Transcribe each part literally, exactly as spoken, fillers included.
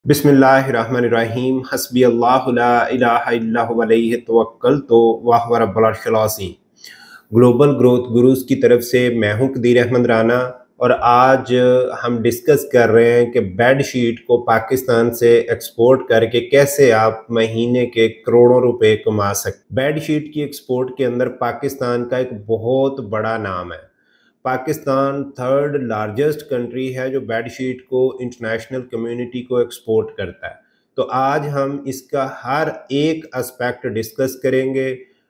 बिस्मिल्लाहिर्रहमानिर्रहीम हस्बी अल्लाहु ला इलाहा इल्ला हुवा अलैहि तवक्कलतु व हुवा रब्बुल अर्शिल अज़ीम। ग्लोबल ग्रोथ गुरुज़ की तरफ से मैं हूं कदीर अहमद राना और आज हम डिस्कस कर रहे हैं कि बेड शीट को पाकिस्तान से एक्सपोर्ट करके कैसे आप महीने के करोड़ों रुपए कमा सकते। बेड शीट की एक्सपोर्ट के अंदर पाकिस्तान का एक बहुत बड़ा नाम है। पाकिस्तान थर्ड लार्जेस्ट कंट्री है जो बेडशीट को इंटरनेशनल कम्युनिटी को एक्सपोर्ट करता है। तो आज हम इसका हर एक एस्पेक्ट डिस्कस करेंगे।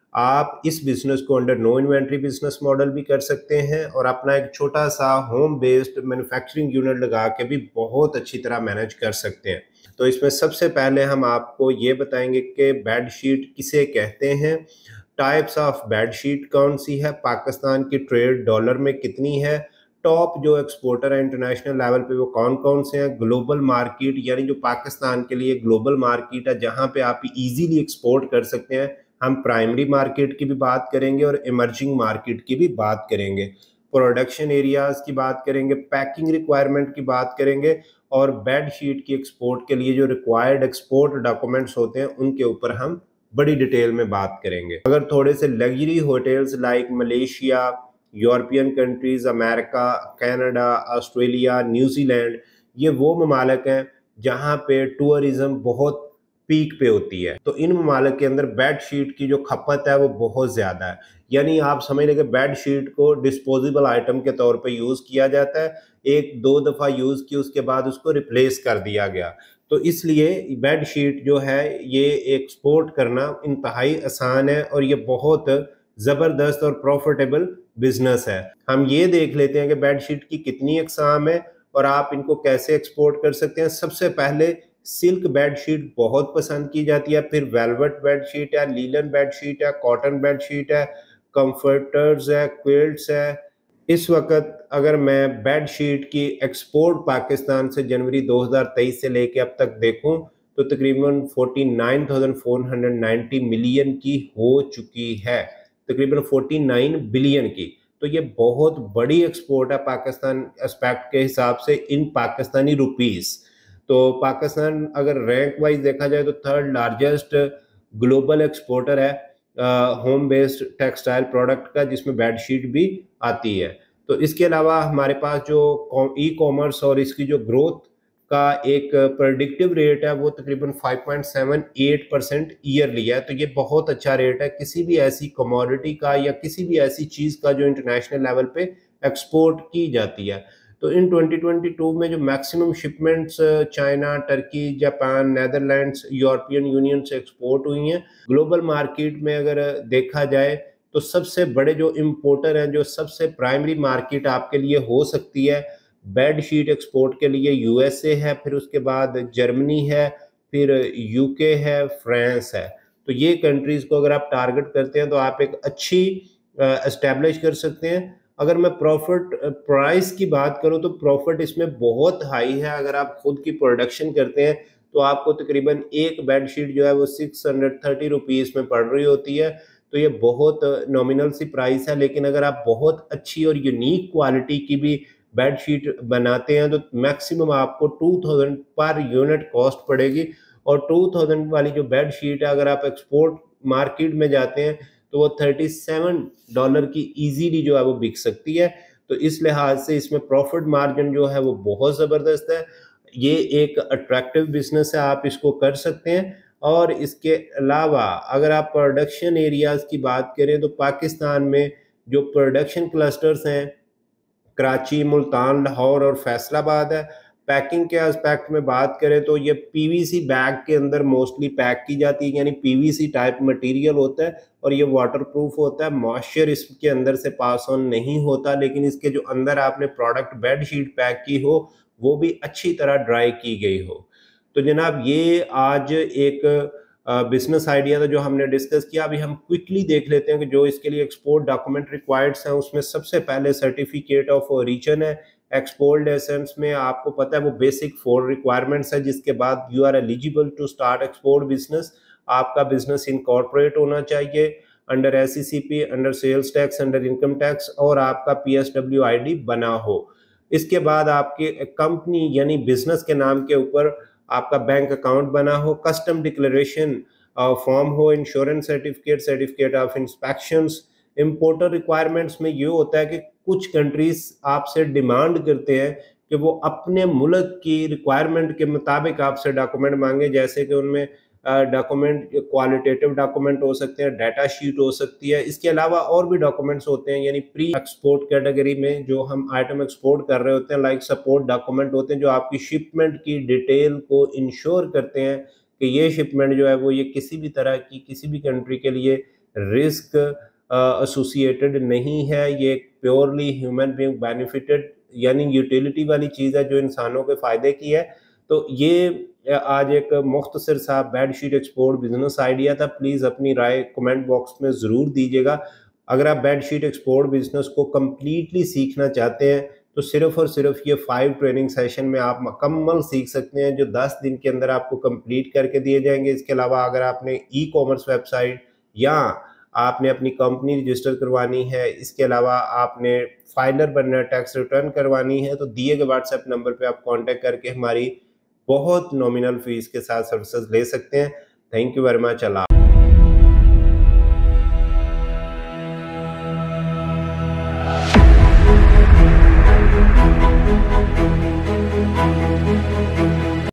आप इस बिज़नेस को under no inventory business model भी कर सकते हैं और अपना एक छोटा सा होम बेस्ड मैन्युफैक्चरिंग यूनिट लगा के भी बहुत अच्छी तरह मैनेज कर सकते हैं। तो इसमें सबसे पहले हम आपको ये बताएंगे कि बेडशीट किसे कहते हैं, टाइप्स ऑफ बेडशीट कौन सी है, पाकिस्तान की ट्रेड डॉलर में कितनी है, टॉप जो एक्सपोर्टर है इंटरनेशनल लेवल पे वो कौन कौन से हैं, ग्लोबल मार्केट यानी जो पाकिस्तान के लिए ग्लोबल मार्केट है जहां पे आप इजीली एक्सपोर्ट कर सकते हैं, हम प्राइमरी मार्केट की भी बात करेंगे और इमर्जिंग मार्केट की भी बात करेंगे, प्रोडक्शन एरियाज की बात करेंगे, पैकिंग रिक्वायरमेंट की बात करेंगे और बेड शीट की एक्सपोर्ट के लिए जो रिक्वायर्ड एक्सपोर्ट डॉक्यूमेंट्स होते हैं उनके ऊपर हम बड़ी डिटेल में बात करेंगे। अगर थोड़े से luxury hotels like Malaysia, European countries, America, Canada, Australia, New Zealand, ये वो ममालिक हैं जहाँ पे टूरिज्म बहुत पीक पे होती है। तो इन ममालिक के अंदर बेड शीट की जो खपत है वो बहुत ज़्यादा है। यानी आप समझ लें कि बेड शीट को डिस्पोजेबल आइटम के तौर पे यूज़ किया जाता है, एक दो दफ़ा यूज़ की उसके बाद उसको रिप्लेस कर दिया गया। तो इसलिए बेड शीट जो है ये एक्सपोर्ट करना इंतहाई आसान है और ये बहुत ज़बरदस्त और प्रॉफिटेबल बिजनेस है। हम ये देख लेते हैं कि बेड शीट की कितनी अक़साम है और आप इनको कैसे एक्सपोर्ट कर सकते हैं। सबसे पहले सिल्क बेड शीट बहुत पसंद की जाती है, फिर वेलवेट बेड शीट है, लीलन बेड शीट है, कॉटन बेड शीट है, कंफर्टर्स है, क्विल्ट्स है। इस वक्त अगर मैं बेड शीट की एक्सपोर्ट पाकिस्तान से जनवरी दो हज़ार तेईस से लेके अब तक देखूं तो तकरीबन उनचास हज़ार चार सौ नब्बे मिलियन की हो चुकी है, तकरीबन उनचास बिलियन की। तो ये बहुत बड़ी एक्सपोर्ट है पाकिस्तान एस्पेक्ट के हिसाब से इन पाकिस्तानी रुपीस। तो पाकिस्तान अगर रैंक वाइज देखा जाए तो थर्ड लार्जेस्ट ग्लोबल एक्सपोर्टर है होम बेस्ड टेक्सटाइल प्रोडक्ट का, जिसमें बेडशीट भी आती है। तो इसके अलावा हमारे पास जो ई कॉमर्स और इसकी जो ग्रोथ का एक प्रेडिक्टिव रेट है वो तकरीबन पाँच पॉइंट सात आठ परसेंट ईयरली है। तो ये बहुत अच्छा रेट है किसी भी ऐसी कमोडिटी का या किसी भी ऐसी चीज़ का जो इंटरनेशनल लेवल पे एक्सपोर्ट की जाती है। तो इन दो हज़ार बाईस में जो maximum shipments China, Turkey, Japan, Netherlands, European Union से एक्सपोर्ट हुई हैं। ग्लोबल मार्केट में अगर देखा जाए तो सबसे बड़े जो इम्पोर्टर हैं, जो सबसे प्राइमरी मार्केट आपके लिए हो सकती है बेड शीट एक्सपोर्ट के लिए, यूएसए है, फिर उसके बाद जर्मनी है, फिर यूके है, फ्रांस है। तो ये कंट्रीज़ को अगर आप टारगेट करते हैं तो आप एक अच्छी एस्टेब्लिश कर सकते हैं। अगर मैं प्रॉफिट प्राइस की बात करूं तो प्रॉफिट इसमें बहुत हाई है। अगर आप खुद की प्रोडक्शन करते हैं तो आपको तकरीबन एक बेड शीट जो है वो सिक्स हंड्रेड थर्टी रुपीज़ में पड़ रही होती है। तो ये बहुत नॉमिनल सी प्राइस है, लेकिन अगर आप बहुत अच्छी और यूनिक क्वालिटी की भी बेड शीट बनाते हैं तो मैक्सिमम आपको टू थाउजेंड पर यूनिट कॉस्ट पड़ेगी। और टू थाउजेंड वाली जो बेड शीट है अगर आप एक्सपोर्ट मार्केट में जाते हैं तो वो थर्टी सेवन डॉलर की इजीली जो है वो बिक सकती है। तो इस लिहाज से इसमें प्रॉफिट मार्जिन जो है वो बहुत ज़बरदस्त है। ये एक अट्रैक्टिव बिजनेस है, आप इसको कर सकते हैं। और इसके अलावा अगर आप प्रोडक्शन एरियाज़ की बात करें तो पाकिस्तान में जो प्रोडक्शन क्लस्टर्स हैं कराची, मुल्तान, लाहौर और फैसलाबाद है। पैकिंग के एस्पेक्ट में बात करें तो ये पीवीसी बैग के अंदर मोस्टली पैक की जाती है, यानी पीवीसी टाइप मटेरियल होता है और ये वाटरप्रूफ होता है, मॉइस्चर इसके अंदर से पास ऑन नहीं होता, लेकिन इसके जो अंदर आपने प्रोडक्ट बेड शीट पैक की हो वो भी अच्छी तरह ड्राई की गई हो। तो जनाब ये आज एक बिजनेस आइडिया था जो हमने डिस्कस किया। अभी हम क्विकली देख लेते हैं कि जो इसके लिए एक्सपोर्ट डॉक्यूमेंट रिक्वायर्ड्स हैं उसमें सबसे पहले सर्टिफिकेट ऑफ ओरिजिन है। एक्सपोर्ट लाइसेंस में आपको पता है वो बेसिक फोर रिक्वायरमेंट्स है, जिसके बाद you are eligible to start export business. आपका बिजनेस इनकॉर्पोरेट होना चाहिए under S C C P, under sales tax, under income tax और आपका P S W I D बना हो। इसके बाद आपकी कंपनी यानी बिजनेस के नाम के ऊपर आपका बैंक अकाउंट बना हो, कस्टम डिक्लेरेशन फॉर्म हो, insurance certificate, certificate of inspections. Importer requirements में ये होता है कि कुछ कंट्रीज आपसे डिमांड करते हैं कि वो अपने मुल्क की रिक्वायरमेंट के मुताबिक आपसे डॉक्यूमेंट मांगे, जैसे कि उनमें डॉक्यूमेंट क्वालिटेटिव डॉक्यूमेंट हो सकते हैं, डाटा शीट हो सकती है, इसके अलावा और भी डॉक्यूमेंट्स होते हैं, यानी प्री एक्सपोर्ट कैटेगरी में जो हम आइटम एक्सपोर्ट कर रहे होते हैं, लाइक सपोर्ट डॉक्यूमेंट होते हैं जो आपकी शिपमेंट की डिटेल को इंश्योर करते हैं कि ये शिपमेंट जो है वो ये किसी भी तरह की किसी भी कंट्री के लिए रिस्क एसोसिएटेड uh, नहीं है, ये प्योरली ह्यूमन बीइंग बेनिफिटेड यानी यूटिलिटी वाली चीज़ है जो इंसानों के फ़ायदे की है। तो ये आज एक मुख्तसर सा बेडशीट एक्सपोर्ट बिजनेस आइडिया था। प्लीज़ अपनी राय कमेंट बॉक्स में ज़रूर दीजिएगा। अगर आप बेडशीट एक्सपोर्ट बिजनेस को कम्प्लीटली सीखना चाहते हैं तो सिर्फ और सिर्फ ये फाइव ट्रेनिंग सेशन में आप मुकम्मल सीख सकते हैं, जो दस दिन के अंदर आपको कंप्लीट करके दिए जाएंगे। इसके अलावा अगर आपने ई कॉमर्स वेबसाइट या आपने अपनी कंपनी रजिस्टर करवानी है, इसके अलावा आपने फाइलर बनना है, टैक्स रिटर्न करवानी है, तो दिए गए व्हाट्सएप नंबर पे आप कांटेक्ट करके हमारी बहुत नॉमिनल फीस के साथ सर्विसेज ले सकते हैं। Thank you very much. Allah.